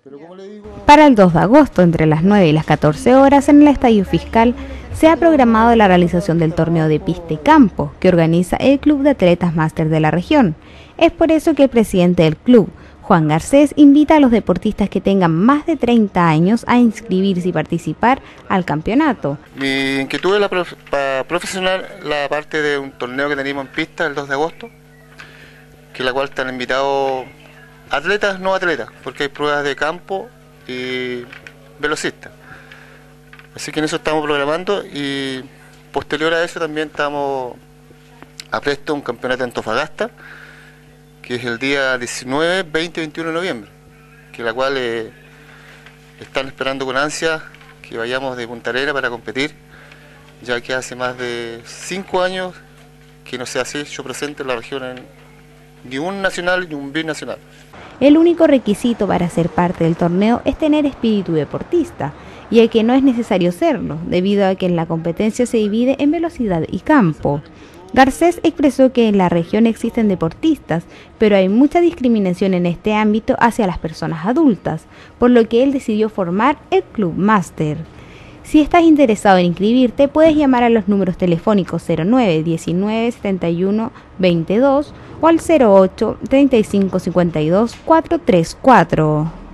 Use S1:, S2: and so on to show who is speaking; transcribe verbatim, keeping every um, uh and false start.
S1: Para el dos de agosto, entre las nueve y las catorce horas, en el Estadio Fiscal, se ha programado la realización del torneo de pista y campo, que organiza el Club de Atletas Máster de la región. Es por eso que el presidente del club, Juan Garcés, invita a los deportistas que tengan más de treinta años a inscribirse y participar al campeonato.
S2: Mi inquietud es la prof para profesional la parte de un torneo que tenemos en pista el dos de agosto, que la cual están invitados atletas, no atletas, porque hay pruebas de campo y velocistas. Así que en eso estamos programando y posterior a eso también estamos a presto un campeonato en Antofagasta, que es el día diecinueve, veinte y veintiuno de noviembre, que la cual eh, están esperando con ansia que vayamos de Punta Arenas para competir, ya que hace más de cinco años que no se hace hecho presente en la región en ni un nacional ni un binacional.
S1: El único requisito para ser parte del torneo es tener espíritu deportista, y el que no es necesario serlo, debido a que la competencia se divide en velocidad y campo. Garcés expresó que en la región existen deportistas, pero hay mucha discriminación en este ámbito hacia las personas adultas, por lo que él decidió formar el Club Máster. Si estás interesado en inscribirte, puedes llamar a los números telefónicos cero nueve, diecinueve, setenta y uno, veintidós o al cero ocho, treinta y cinco, cincuenta y dos, cuatrocientos treinta y cuatro.